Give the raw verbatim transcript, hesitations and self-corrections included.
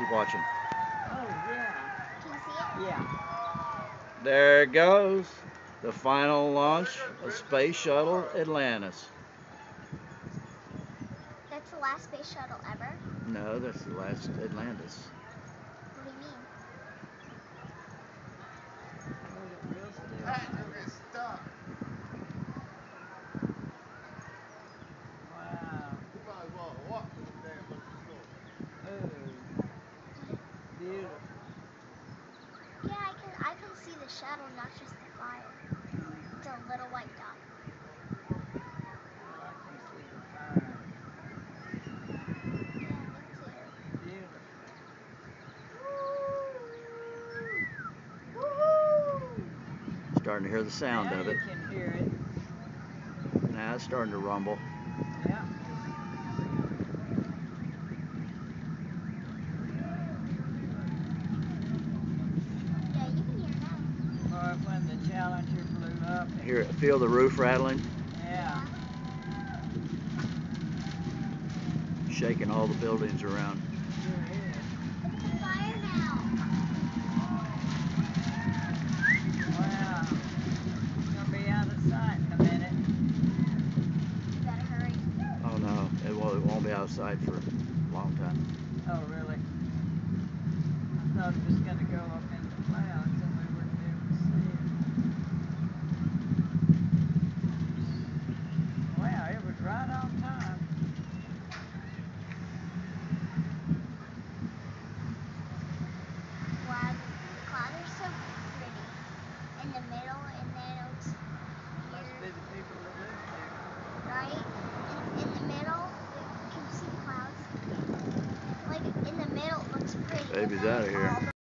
Keep watching. Oh, yeah. Can you see it? Yeah. There it goes. The final launch of Space Shuttle Atlantis. That's the last space shuttle ever? No, that's the last Atlantis. What do you mean? Hold it real still. Patrick is stuck. Wow. You might as well walk to the damn fucking floor. Oh, beautiful. Yeah, I can I can see the shuttle, not just the fire. It's a little white dot. Well, I can see the fire. Yeah, me too. Beautiful. Woo! Woo! Starting to hear the sound Now of you it. can hear it. Now it's starting to rumble. Yeah. Yeah, you can hear it now. Or when the Challenger blew up. Hear it, feel the roof rattling, Yeah. shaking all the buildings around. Sure is. Look at the fire now. Wow. It's going to be out of sight in a minute. You better hurry. Oh no, it won't, it won't be outside for a long time. Oh, really? I thought it was going to go up in the clouds and we wouldn't be able to see it. Wow, it was right on time. Wow, the clouds are so pretty. In the middle, and then it's Must here, be the people that live there. right? In, in the middle, you can see clouds. Like, in the middle, it looks pretty. Baby's and then out of here. all the